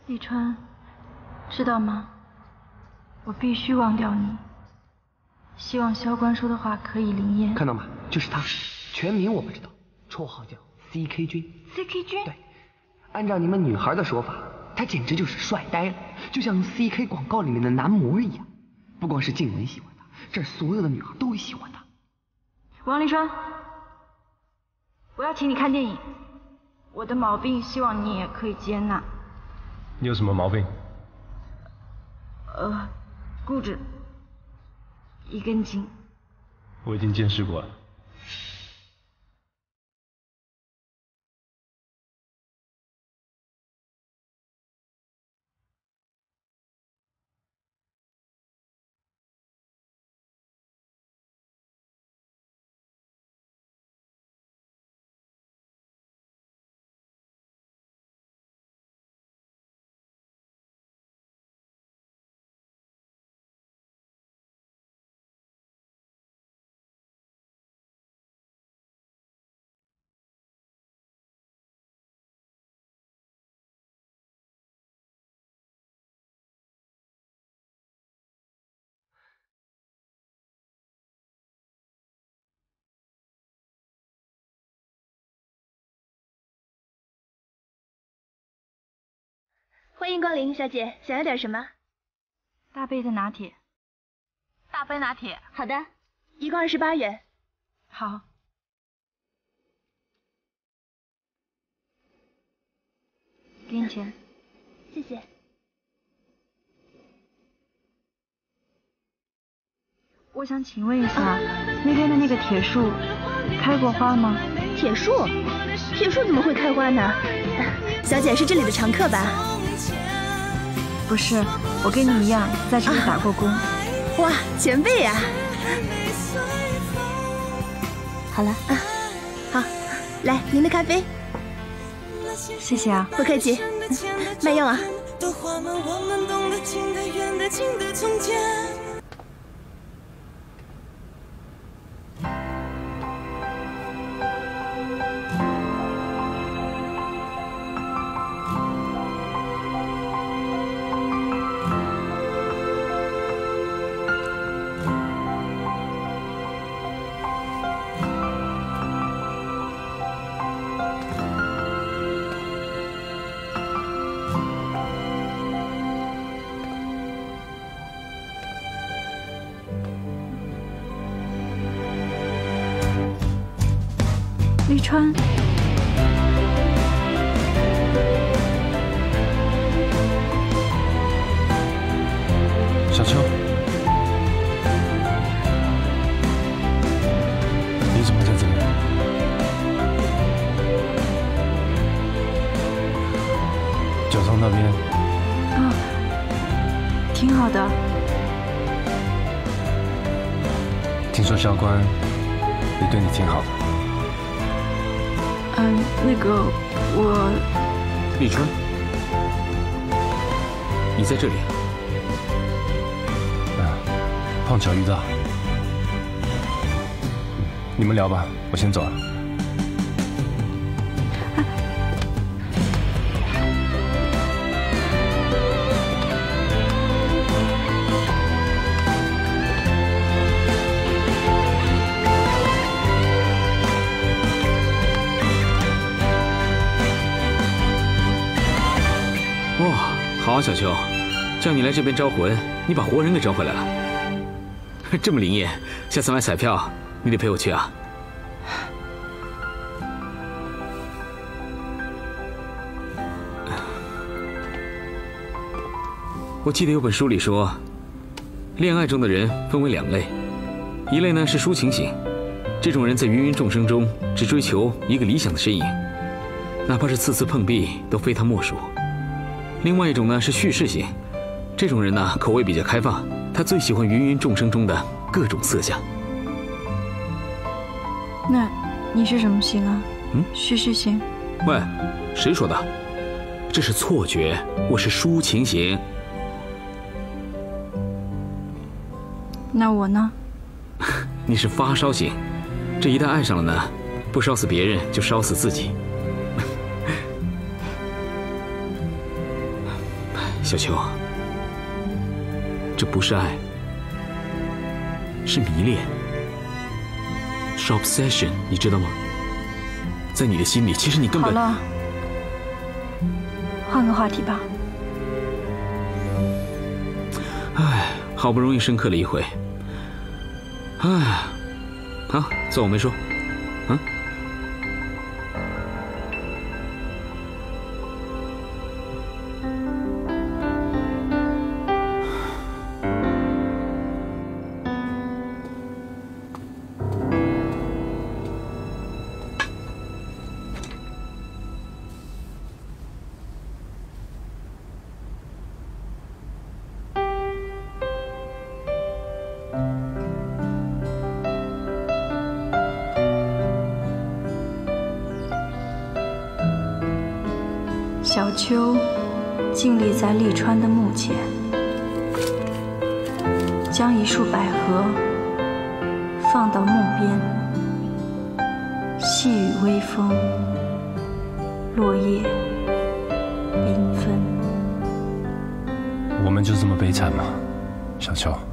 立川，知道吗？我必须忘掉你。希望萧官说的话可以灵验。 看到吗？就是他，全名我不知道，绰号叫 CK 君。 CK 君？ 对，按照你们女孩的说法，他简直就是帅呆了，就像 CK 广告里面的男模一样。不光是静雯喜欢他，这儿所有的女孩都喜欢他。 王立川，我要请你看电影。我的毛病，希望你也可以接纳。 你有什么毛病？ 固执，一根筋。 我已经见识过了。 欢迎光临，小姐，想要点什么？ 大杯的拿铁。 大杯拿铁。好的，一共28元。 好。给你钱。 谢谢。 我想请问一下，那边的那个铁树开过花吗？ 铁树？铁树怎么会开花呢？小姐是这里的常客吧？ 不是，我跟你一样在这里打过工。 哇，前辈呀！好了啊，好，来您的咖啡。 谢谢啊， 不客气，慢用啊。 立川， 小秋，你怎么在这里？角庄那边啊，挺好的。 听说萧官也对你挺好的。 那个我。 立川，你在这里？ 碰巧遇到。你们聊吧，我先走了。 好啊，小秋，叫你来这边招魂，你把活人给招回来了，这么灵验，下次买彩票你得陪我去啊。我记得有本书里说，恋爱中的人分为2类，一类呢是抒情型，这种人在芸芸众生中只追求一个理想的身影，哪怕是次次碰壁都非他莫属。另外一种呢是叙事型，这种人呢口味比较开放，他最喜欢芸芸众生中的各种色相。 那你是什么型啊？叙事型。 喂，谁说的？这是错觉，我是抒情型。 那我呢？ 你是发烧型，这一旦爱上了呢，不烧死别人就烧死自己。 小秋，这不是爱，是迷恋，是 obsession， 你知道吗？在你的心里，其实你根本…… 好了，换个话题吧。 唉，好不容易深刻了一回。唉，好，算我没说。啊？ 小秋静立在利川的墓前，将一束百合放到墓边，细雨微风，落叶缤纷。 我们就这么悲惨吗，小秋？